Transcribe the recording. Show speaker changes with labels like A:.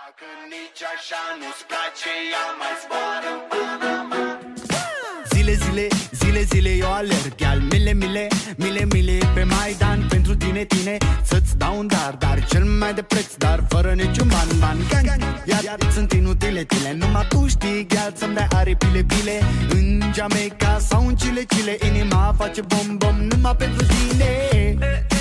A: Dacă nici așa nu-ți place, ea mai zboară în Panama.
B: Zile, zile, zile, zile eu alerg, iar mile, mile, mile, mile pe Maidan. Pentru tine, tine, să-ți dau un dar cel mai de preț, dar fără niciun ban. Iar sunt inutile, tile, numai tu știi, gheal, să-mi dai aripile, pile. În Jamaica sau în Chile, inima face bom, bom, numai pentru tine.